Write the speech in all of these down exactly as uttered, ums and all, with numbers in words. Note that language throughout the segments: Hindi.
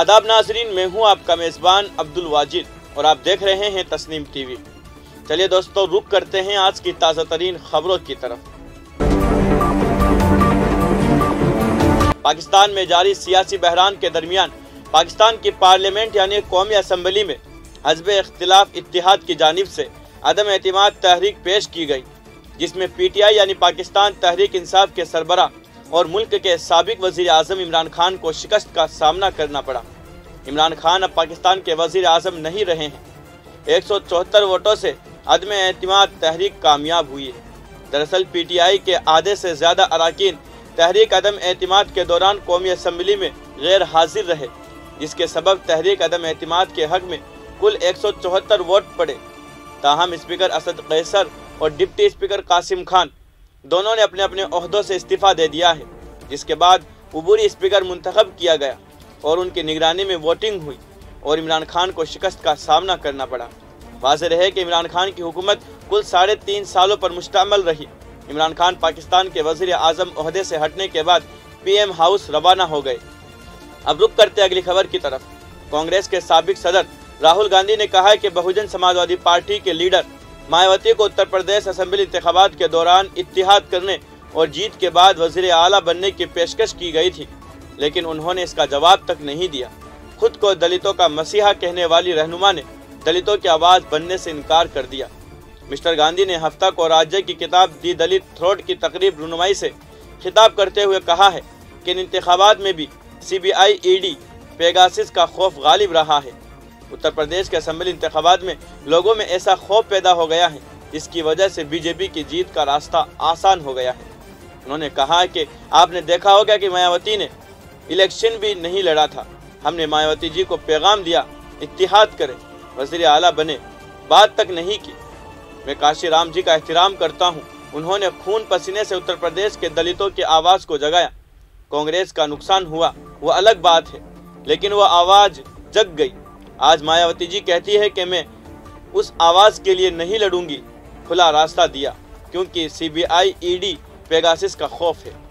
आदाब नाजरीन, मैं हूं आपका मेज़बान अब्दुल वाजिद और आप देख रहे हैं तस्नीम टीवी। चलिए दोस्तों, रुक करते हैं आज की ताज़ा तरीन खबरों की तरफ। पाकिस्तान में जारी सियासी बहरान के दरमियान पाकिस्तान की पार्लियामेंट यानी कौमी असम्बली में हज़्ब इख्तिलाफ इत्तेहाद की जानिब से अदम एतमाद तहरीक पेश की गई, जिसमें पी टी आई यानी पाकिस्तान तहरीक इंसाफ के सरबरा और मुल्क के साबिक वज़ीर आज़म इमरान खान को शिकस्त का सामना करना पड़ा। इमरान खान अब पाकिस्तान के वज़ीर आज़म नहीं रहे हैं। एक सौ चौहत्तर वोटों से अदम एतमाद तहरीक कामयाब हुई है। दरअसल पी टी आई के आधे से ज़्यादा अरकान तहरीक अदम एतमाद के दौरान कौमी असम्बली में गैर हाजिर रहे, जिसके सबब तहरीक अदम एतमाद के हक में कुल एक सौ चौहत्तर वोट पड़े। ताहम स्पीकर असद कैसर और डिप्टी स्पीकर कासिम खान दोनों ने अपने अपने ओहदों से इस्तीफ़ा दे दिया है, जिसके बाद उबूरी स्पीकर मुंतखब किया गया और उनकी निगरानी में वोटिंग हुई और इमरान खान को शिकस्त का सामना करना पड़ा। वाज़ेह रहे कि इमरान खान की हुकूमत कुल साढ़े तीन सालों पर मुश्तमिल रही। इमरान खान पाकिस्तान के वज़ीर आज़म ओहदे से हटने के बाद पी एम हाउस रवाना हो गए। अब रुक करते अगली खबर की तरफ। कांग्रेस के साबिक सदर राहुल गांधी ने कहा है कि बहुजन समाजवादी पार्टी के लीडर मायावती को उत्तर प्रदेश असेंबली इंतखाबात के दौरान इत्तिहाद करने और जीत के बाद वज़ीर आला बनने की पेशकश की गई थी, लेकिन उन्होंने इसका जवाब तक नहीं दिया। खुद को दलितों का मसीहा कहने वाली रहनुमा ने दलितों की आवाज़ बनने से इनकार कर दिया। मिस्टर गांधी ने हफ्ता को राज्य की किताब दी दलित थ्रोट की तकरीब रुनुमाई से खिताब करते हुए कहा है कि इन इंतखाबात में भी C B I E D Pegasus का खौफ गालिब रहा है। उत्तर प्रदेश के असेंबली इंतखाबात में लोगों में ऐसा खौफ पैदा हो गया है, जिसकी वजह से बीजेपी की जीत का रास्ता आसान हो गया है। उन्होंने कहा कि आपने देखा होगा कि मायावती ने इलेक्शन भी नहीं लड़ा था। हमने मायावती जी को पैगाम दिया, इत्तिहाद करें, वज़ीर आला बने, बात तक नहीं की। मैं काशी राम जी का एहतराम करता हूँ, उन्होंने खून पसीने से उत्तर प्रदेश के दलितों की आवाज़ को जगाया। कांग्रेस का नुकसान हुआ वो अलग बात है, लेकिन वह आवाज़ जग गई। आज मायावती जी कहती है कि मैं उस आवाज़ के लिए नहीं लड़ूंगी, खुला रास्ता दिया क्योंकि C B I E D Pegasus का खौफ है।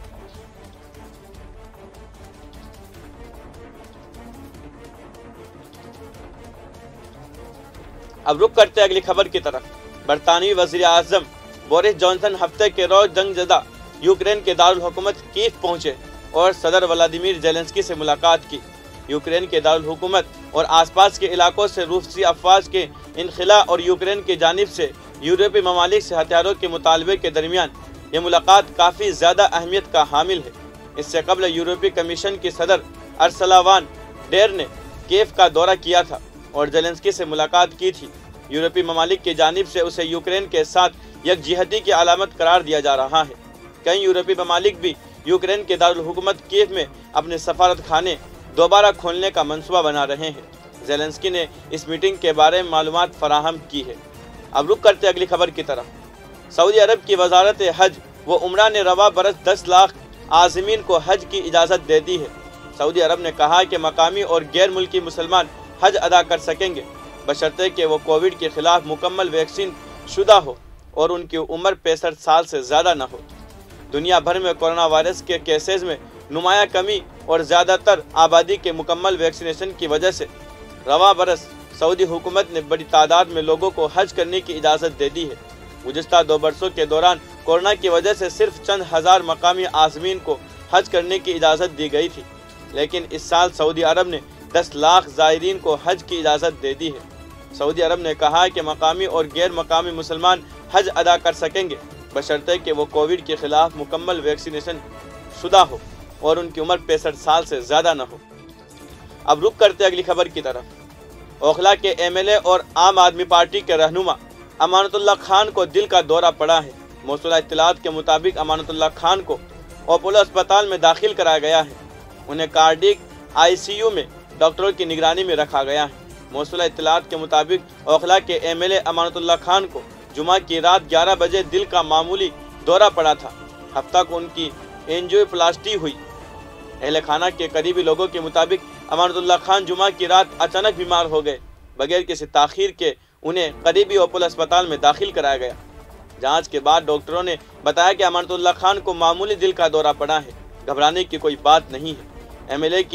अब रुक करते अगली खबर की तरफ। बरतानवी वज़ीर आज़म बोरिस जॉनसन हफ्ते के रोज जंगजदा यूक्रेन के दारुल हुकूमत कीव पहुंचे और सदर व्लादिमीर जेलेंस्की से मुलाकात की। यूक्रेन के दारुल हुकूमत और आसपास के इलाकों से रूसी अफवाज के इनखिला और यूक्रेन की जानिब से यूरोपीय ममालिक से हथियारों के मुतालबे के दरमियान ये मुलाकात काफ़ी ज़्यादा अहमियत का हामिल है। इससे कबल यूरोपीय कमीशन की सदर अर्सला वान डेर ने कीव का दौरा किया था और जेलेंस्की से मुलाकात की थी। यूरोपीय ममालिक की जानिब से उसे यूक्रेन के साथ यकजिहती की अलामत करार दिया जा रहा है। कई यूरोपीय ममालिक भी यूक्रेन के दारुल हुकूमत कीव में अपने सफारत खाने दोबारा खोलने का मंसूबा बना रहे हैं। जेलेंस्की ने इस मीटिंग के बारे में मालूमात फराहम की है। अब रुक करते अगली खबर की तरफ। सऊदी अरब की वजारत हज व उम्रा ने रवा बरस दस लाख आज़मीन को हज की इजाज़त दे दी है। सऊदी अरब ने कहा कि मकामी और गैर मुल्की मुसलमान हज अदा कर सकेंगे, बशर्ते कि वो कोविड के खिलाफ मुकम्मल वैक्सीन शुदा हो और उनकी उम्र पैंसठ साल से ज़्यादा न हो। दुनिया भर में कोरोना वायरस के केसेस में नुमाया कमी और ज़्यादातर आबादी के मुकम्मल वैक्सीनेशन की वजह से रवा बरस सऊदी हुकूमत ने बड़ी तादाद में लोगों को हज करने की इजाज़त दे दी है। गुज़िश्ता दो बरसों के दौरान कोरोना की वजह से सिर्फ चंद हज़ार मकामी आज़मीन को हज करने की इजाज़त दी गई थी, लेकिन इस साल सऊदी अरब ने दस लाख ज़ायरीन को हज की इजाज़त दे दी है। सऊदी अरब ने कहा है कि मकामी और गैर मकामी मुसलमान हज अदा कर सकेंगे, बशर्ते कि वो कोविड के ख़िलाफ़ मुकम्मल वैक्सीनेशन शुदा हो और उनकी उम्र पैंसठ साल से ज़्यादा न हो। अब रुक करते अगली खबर की तरफ। ओखला के एम एल ए और आम आदमी पार्टी के रहनुमा अमानतुल्लाह खान को दिल का दौरा पड़ा है। मौसूला इत्तलात के मुताबिक अमानतुल्लाह खान को अपोलो अस्पताल में दाखिल कराया गया है। उन्हें कार्डिक आई सी यू में डॉक्टरों की निगरानी में रखा गया है। मौसूला इत्तलात के मुताबिक ओखला के M L A Amanatullah Khan को जुमा की रात ग्यारह बजे दिल का मामूली दौरा पड़ा था। हफ्ता को उनकी एंजियोप्लास्टी हुई। अहले खाना के करीबी लोगों के मुताबिक अमानतुल्लाह खान जुमा की रात अचानक बीमार हो गए। बगैर किसी ताखीर के उन्हें करीबी अपोलो अस्पताल में दाखिल कराया गया। जांच के बाद डॉक्टरों ने बताया कि अमानतुल्लाह खान को मामूली दिल का दौरा पड़ा है, घबराने की कोई बात नहीं है। एम एल ए की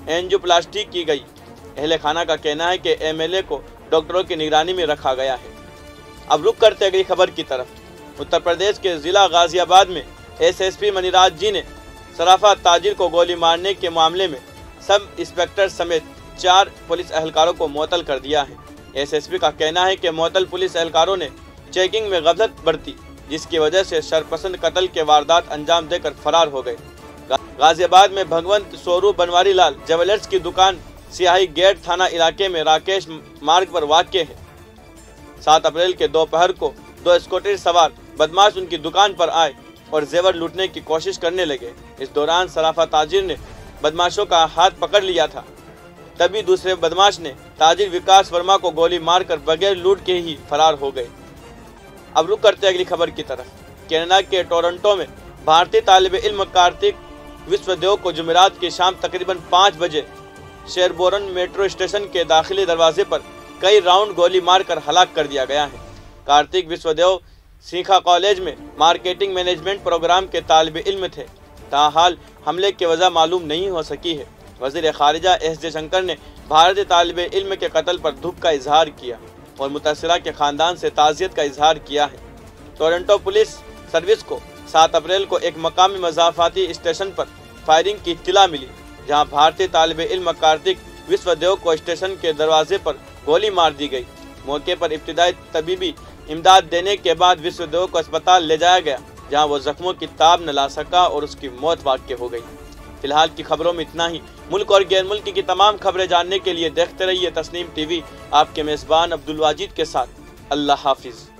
एंजियोप्लास्टी की गई। अहले खाना का कहना है कि एमएलए को डॉक्टरों की निगरानी में रखा गया है। अब रुक करते अगली खबर की तरफ। उत्तर प्रदेश के जिला गाजियाबाद में एसएसपी मनीराज जी ने सराफा ताजिर को गोली मारने के मामले में सब इंस्पेक्टर समेत चार पुलिस एहलकारों को मुअत्तल कर दिया है। एसएसपी का कहना है कि मुअत्तल पुलिस एहलकारों ने चेकिंग में गफलत बरती, जिसकी वजह से शरपसंद कत्ल के वारदात अंजाम देकर फरार हो गए। गाजियाबाद में भगवंत सोरू बनवारी लाल ज्वेलर्स की दुकान सियाही गेट थाना इलाके में राकेश मार्ग पर वाक़ है। सात अप्रैल के दोपहर को दो स्कूटर सवार बदमाश उनकी दुकान पर आए और जेवर लूटने की कोशिश करने लगे। इस दौरान सराफा ताजिर ने बदमाशों का हाथ पकड़ लिया था। तभी दूसरे बदमाश ने ताजिर विकास वर्मा को गोली मारकर बगैर लूट के ही फरार हो गए। अब रुक करते अगली खबर की तरफ। कनाडा के टोरंटो में भारतीय तालिब इल्म कार्तिक विश्वदेव को जुमेरात की शाम तकरीबन पाँच बजे शेरबोरन मेट्रो स्टेशन के दाखिली दरवाजे पर कई राउंड गोली मारकर हलाक कर दिया गया है। कार्तिक विश्वदेव सीखा कॉलेज में मार्केटिंग मैनेजमेंट प्रोग्राम के तालिब इल्म थे। ताहाल हमले की वजह मालूम नहीं हो सकी है। वज़ीर ख़ारिजा एस जयशंकर ने भारतीय तालिब इल्म के कत्ल पर दुख का इजहार किया और मुतासिरा के ख़ानदान से ताज़ियत का इजहार किया है। टोरंटो पुलिस सर्विस को सात अप्रैल को एक मकामी मज़ाफ़ाती स्टेशन पर फायरिंग की इत्तला मिली, जहां भारतीय तालिब इल्म कार्तिक विश्वदेव को स्टेशन के दरवाजे पर गोली मार दी गई। मौके पर इब्तिदाई तबीबी इमदाद देने के बाद विश्वदेव को अस्पताल ले जाया गया, जहां वो जख्मों की ताब न ला सका और उसकी मौत वाक़ हो गई। फिलहाल की खबरों में इतना ही। मुल्क और गैर मुल्क की तमाम खबरें जानने के लिए देखते रहिए तस्नीम टीवी। आपके मेज़बान अब्दुल वाजिद के साथ। अल्लाह हाफिज़।